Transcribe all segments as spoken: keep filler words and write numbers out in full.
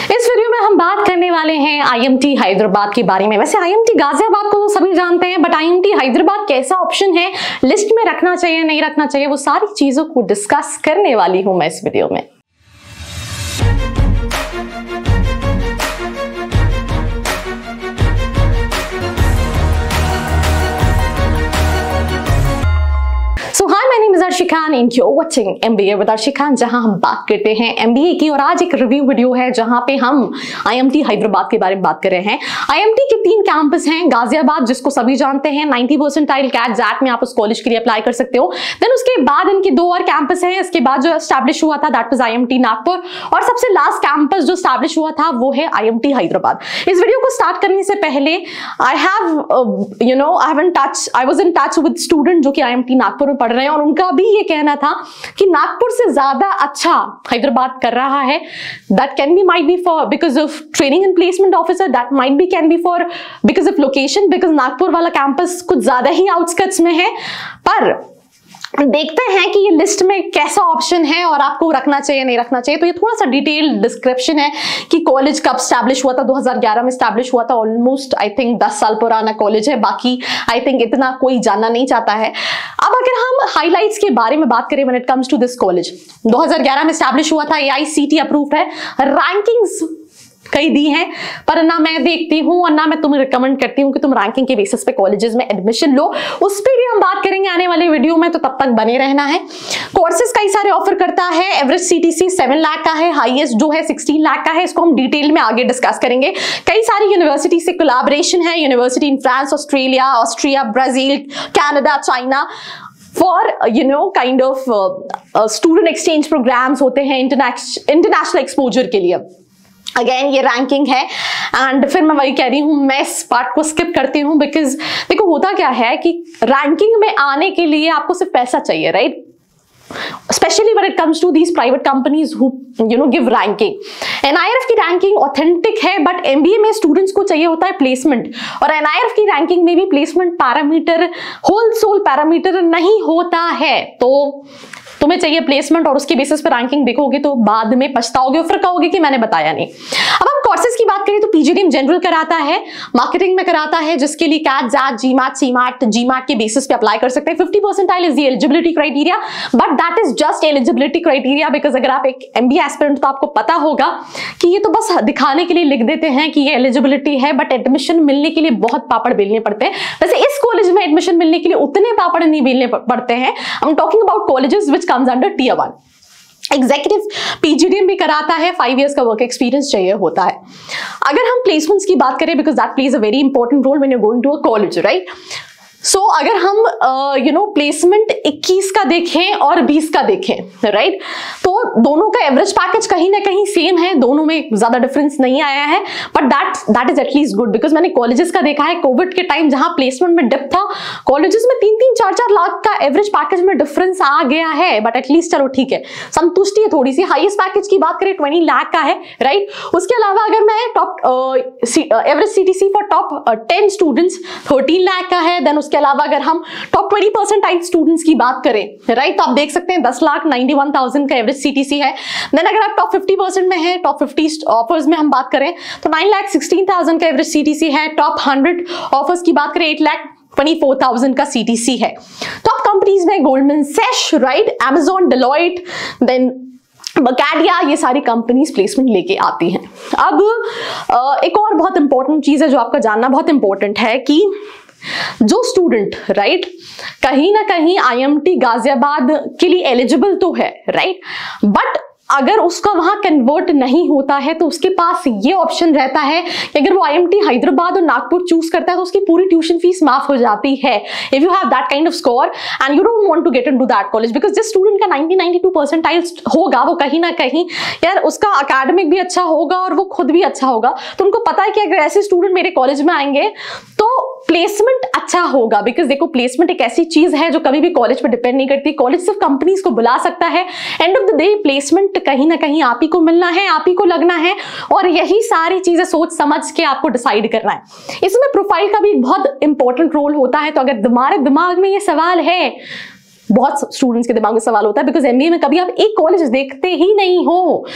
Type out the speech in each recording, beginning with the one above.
इस वीडियो में हम बात करने वाले हैं आईएमटी हैदराबाद के बारे में। वैसे आईएमटी गाजियाबाद को तो सभी जानते हैं, बट आईएमटी हैदराबाद कैसा ऑप्शन है, लिस्ट में रखना चाहिए नहीं रखना चाहिए, वो सारी चीजों को डिस्कस करने वाली हूं मैं इस वीडियो में। Khan and you watching MBA with Arshi Khan, जहां हम बात करते हैं एमबीए की। और आज एक रिव्यू वीडियो है जहां पे हम आईएमटी हैदराबाद के बारे में बात कर रहे हैं। आईएमटी के तीन कैंपस हैं, गाजियाबाद जिसको सभी जानते हैं, नब्बे परसेंटाइल कैट जैट में आप उस कॉलेज के लिए अप्लाई कर सकते हो। देन उसके बाद इनके दो और कैंपस हैं, इसके बाद जो एस्टैब्लिश हुआ था दैट वाज आईएमटी नागपुर, और सबसे लास्ट कैंपस जो एस्टैब्लिश हुआ था वो है आईएमटी हैदराबाद। इस वीडियो को स्टार्ट करने से पहले I have you know I have in touch I was in touch with student जो कि आईएमटी नागपुर में पढ़ रहे हैं, और उनका भी ये कहना था कि नागपुर से ज्यादा अच्छा हैदराबाद कर रहा है। That can be might be for because of training and placement officer, that might be can be for because of location, because Nagpur वाला कैंपस कुछ ज्यादा ही आउटस्कट्स में है। पर देखते हैं कि ये लिस्ट में कैसा ऑप्शन है और आपको रखना चाहिए नहीं रखना चाहिए। तो ये थोड़ा सा डिटेल्ड डिस्क्रिप्शन है कि कॉलेज कब स्टैब्लिश हुआ था। दो हज़ार ग्यारह में स्टैब्लिश हुआ था, ऑलमोस्ट आई थिंक दस साल पुराना कॉलेज है, बाकी आई थिंक इतना कोई जानना नहीं चाहता है। अब अगर हम हाइलाइट्स के बारे में बात करें when it comes to this college, दो हज़ार ग्यारह में स्टैब्लिश हुआ था, एआईसीटी अप्रूव्ड है, रैंकिंग्स कई दी हैं, पर ना मैं देखती हूं और ना मैं तुम्हें रिकमेंड करती हूं कि तुम रैंकिंग के बेसिस पे कॉलेजेस में एडमिशन लो। उस पर भी हम बात करेंगे आने वाले वीडियो में, तो तब तक बने रहना है। कोर्सेज कई सारे ऑफर करता है। एवरेज सीटीसी सेवन लाख का है, हाईएस्ट जो है सिक्सटीन लाख का है। इसको हम डिटेल में आगे डिस्कस करेंगे। कई सारी यूनिवर्सिटी से कोलैबोरेशन है, university in France, Australia, Austria, Brazil, Canada, China, for you know kind of student exchange programmes होते हैं इंटरनेशनल एक्सपोजर के लिए। अगेन ये रैंकिंग है, एंड फिर मैं वही कह रही हूं, मैं इस पार्ट को स्किप करती हूं बिकॉज देखो होता क्या है कि रैंकिंग में आने के लिए आपको सिर्फ पैसा चाहिए, right? Especially when it comes to these private companies who you know give ranking. N I R F की रैंकिंग ऑथेंटिक है, बट एमबीए में स्टूडेंट्स को चाहिए होता है प्लेसमेंट, और एन आई आर एफ की रैंकिंग में भी placement parameter whole sole parameter नहीं होता है। तो तुम्हें चाहिए प्लेसमेंट और उसके बेसिस पर रैंकिंग देखोगे तो बाद में पछताओगे और फिर कहोगे कि मैंने बताया नहीं। अब हम कोर्सेज की बात करें तो पीजीडीएम जनरल कराता है, मार्केटिंग में कराता है, जिसके लिए CAT XAT GMAT CMAT GMAT के बेसिस पे अप्लाई कर सकते हैं। Fifty percentile is the eligibility criteria, but that is just eligibility criteria, because अगर आप एक एमबीए एस्पिरेंट तो आपको पता होगा कि ये तो बस दिखाने के लिए लिख देते हैं कि ये एलिजिबिलिटी है, बट एडमिशन मिलने के लिए बहुत पापड़ बेलने पड़ते हैं। वैसे इस कॉलेज में एडमिशन मिलने के लिए उतने पापड़ नहीं बेलने पड़ते हैं। I am talking about colleges which comes under tier one. Executive PGDM भी कराता है, फाइव इयर्स का वर्क एक्सपीरियंस चाहिए होता है। अगर हम प्लेसमेंट्स की बात करें, because that plays a very important role when you going to a college, right? So so, अगर हम यू नो प्लेसमेंट इक्कीस का देखें और बीस का देखें, राइट right? तो दोनों का एवरेज पैकेज कहीं ना कहीं सेम है, दोनों में ज्यादा डिफरेंस नहीं आया है, but that that is at least good, because मैंने कॉलेजेस का देखा है कोविड के टाइम जहां प्लेसमेंट में डिप था, कॉलेजेस में तीन तीन चार चार लाख का एवरेज पैकेज में डिफरेंस आ गया है, बट एटलीस्ट चलो ठीक है, संतुष्टि है थोड़ी सी। हाईएस्ट पैकेज की बात करें ट्वेंटी लाख का है, राइट right? उसके अलावा अगर मैं top average CTC for top ten students thirteen lakh का है। देन उसके अलावा अगर हम टॉप ट्वेंटी परसेंटाइल स्टूडेंट्स की बात करें, राइट, तो आप देख सकते हैं दस लाख नाइन्टी वन थाउजेंड का एवरेज सीटीसी है। देन अगर आप टॉप फिफ्टी परसेंट में है, टॉप फिफ्टी ऑफर्स में हम बात करें तो नाइन लाख सिक्सटीन थाउजेंड का एवरेज सीटीसी है। टॉप हंड्रेड ऑफर्स की बात करें eight lakh twenty four thousand का सीटीसी है। टॉप कंपनीज में Goldman Sachs, right, Amazon, Deloitte, then बकाडिया, ये सारी कंपनीज प्लेसमेंट लेके आती हैं। अब एक और बहुत इंपॉर्टेंट चीज है जो आपका जानना बहुत इंपॉर्टेंट है कि जो स्टूडेंट, राइट, कहीं ना कहीं आईएमटी गाजियाबाद के लिए एलिजिबल तो है, राइट, बट अगर उसका वहां कन्वर्ट नहीं होता है तो उसके पास ये ऑप्शन रहता है कि अगर वो आईएमटी हैदराबाद और नागपुर चूज करता है तो उसकी पूरी ट्यूशन फीस माफ हो जाती है। If you have that kind of score and you don't want to get into that college, because जिस स्टूडेंट का नाइन्टी नाइन्टी टू परसेंटाइल्स होगा वो कहीं ना कहीं यार उसका अकेडमिक भी अच्छा होगा और वो खुद भी अच्छा होगा, तो उनको पता है कि अगर ऐसे स्टूडेंट मेरे कॉलेज में आएंगे तो प्लेसमेंट अच्छा होगा। बिकॉज देखो प्लेसमेंट एक ऐसी चीज है जो कभी भी कॉलेज पर डिपेंड नहीं करती, कॉलेज सिर्फ कंपनीज को बुला सकता है। End of the day placement कहीं ना कहीं आप ही को मिलना है, आप ही को लगना है, और यही सारी चीजें सोच समझ के आपको डिसाइड करना है। इसमें प्रोफाइल का भी बहुत इंपॉर्टेंट रोल होता है। तो अगर तुम्हारे दिमाग में ये सवाल है, बहुत स्टूडेंट्स के दिमाग में सवाल होता है बिकॉज एमबीए में कभी आप एक कॉलेज देखते ही नहीं हो, तो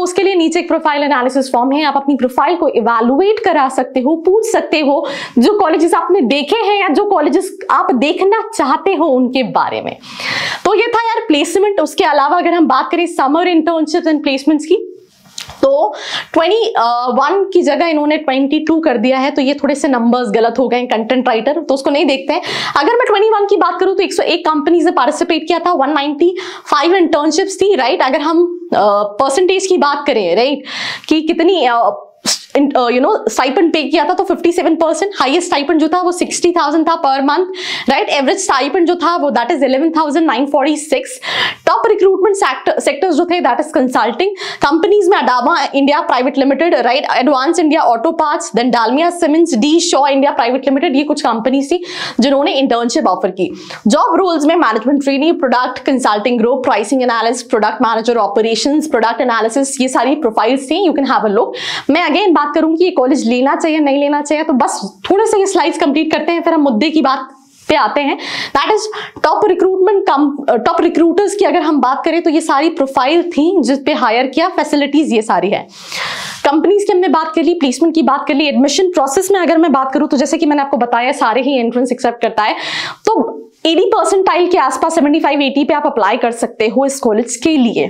उसके लिए नीचे एक प्रोफाइल एनालिसिस फॉर्म है, आप अपनी प्रोफाइल को इवैल्यूएट करा सकते हो, पूछ सकते हो जो कॉलेजेस आपने देखे हैं या जो कॉलेजेस आप देखना चाहते हो उनके बारे में। तो ये था यार प्लेसमेंट। उसके अलावा अगर हम बात करें समर इंटर्नशिप्स एंड प्लेसमेंट्स की, तो इक्कीस की जगह इन्होंने बाईस कर दिया है, तो ये थोड़े से नंबर्स गलत हो गए हैं कंटेंट राइटर, तो उसको नहीं देखते हैं। अगर मैं इक्कीस की बात करूं तो एक सौ एक कंपनीज ने पार्टिसिपेट किया था, एक सौ पचानवे इंटर्नशिप्स थी, राइट। अगर हम परसेंटेज uh, की बात करें, राइट, कि कितनी uh, यू नो स्टाइपेंड पे किया था, तो सत्तावन परसेंट। हाईएस्ट स्टाइपेंड जो था वो साठ हज़ार था per month, right. Average stipend जो था वो दैट इज ग्यारह हज़ार नौ सौ छियालीस। टॉप रिक्रूटमेंट सेक्टर्स जो थे दैट इज कंसल्टिंग कंपनीज में Adama India private limited, right, advance India auto parts, then Dalmia cements, D Shaw India private limited, ये कुछ कंपनीज थी जिन्होंने इंटर्नशिप ऑफर की। जॉब रोल्स में management trainee, product consulting group, pricing analyst, product manager operations, product analysis, ये सारी profiles थी। You can have a look. मैं अगेन बात करूंगी ये कॉलेज लेना चाहिए नहीं लेना चाहिए, तो बस थोड़े से ये स्लाइड्स कंप्लीट करते हैं, फिर हम मुद्दे की बात पे आते हैं। That is top recruitment top recruiters की अगर हम बात करें तो ये सारी प्रोफाइल थी जिस पे हायर किया, फैसिलिटीज ये सारी है। कंपनीज की हमने बात कर ली, प्लेसमेंट की बात कर ली। एडमिशन प्रोसेस में अगर मैं बात करूं तो जैसे कि मैंने आपको बताया सारे ही एंट्रेंस एक्सेप्ट करता है, तो अस्सी परसेंटाइल के आसपास पचहत्तर अस्सी पे आप अप्लाई कर सकते हो इस कॉलेज के लिए।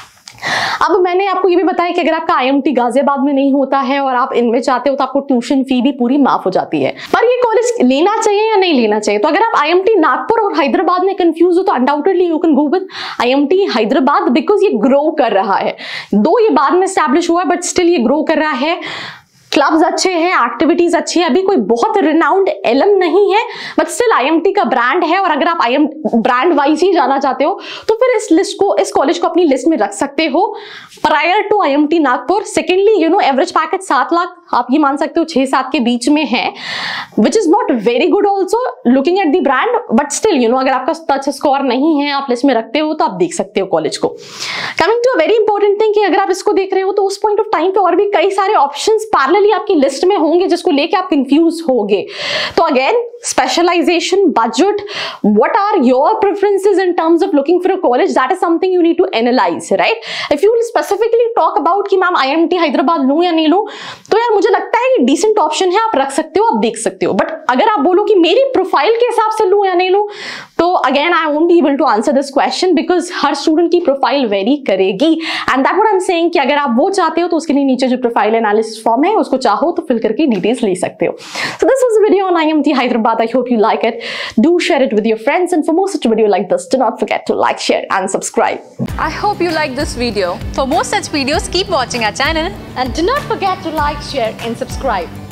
अब मैंने आपको ये भी बताया कि अगर आपका आईएमटी गाजियाबाद में नहीं होता है और आप इनमें चाहते हो तो आपको ट्यूशन फी भी पूरी माफ हो जाती है। पर ये कॉलेज लेना चाहिए या नहीं लेना चाहिए, तो अगर आप आईएमटी नागपुर और हैदराबाद में कंफ्यूज हो तो undoubtedly you can go with IMT Hyderabad, because ये ग्रो कर रहा है। दो ये बाद में एस्टैब्लिश हुआ है बट स्टिल ये ग्रो कर रहा है। क्लब्स अच्छे हैं, एक्टिविटीज अच्छी है, अभी कोई बहुत रिनाउंड एलम नहीं है बट स्टिल आईएमटी का ब्रांड है। और अगर आप आईएम ब्रांड वाइज ही जाना चाहते हो तो फिर इस लिस्ट को, इस कॉलेज को अपनी लिस्ट में रख सकते हो prior to IMT Nagpur. Secondly you know average package सात लाख, आप ये मान सकते हो छह सात के बीच में है, which is not very good also looking at the brand, but still you know अगर आपका अच्छा स्कोर नहीं है, आप लिस्ट में रखते हो तो आप देख सकते हो कॉलेज को। Coming to a very important thing कि अगर आप इसको देख रहे हो तो उस पॉइंट ऑफ टाइम पे और भी कई सारे ऑप्शंस पैरेलली आपकी लिस्ट में होंगे जिसको लेके आप कंफ्यूज होगे। तो again specialization, budget, what are your preferences in terms of looking for a college, that is something you need to analyze, right. If you will specifically talk about कि ma'am IMT Hyderabad लूं या नहीं लूं, तो यार मुझे लगता है ये डिसेंट ऑप्शन है, आप रख सकते हो, आप देख सकते हो। बट अगर आप बोलो कि मेरी प्रोफाइल के हिसाब से लूं या नहीं लूं, तो again I won't be able to answer this question because हर स्टूडेंट की प्रोफाइल वेरी करेगी। And that what I am saying कि अगर आप वो चाहते हो तो उसके लिए नीचे जो प्रोफाइल एनालिसिस फॉर्म है उसको चाहो तो फिल करके डिटेल्स ले सकते हो। So this was the video on IMT Hyderabad. I hope you like it. Do share it with your friends, and for more such video like this, do not forget to like, share and subscribe. I hope you like this video. For more such videos, keep watching our channel and do not forget to like, share and subscribe.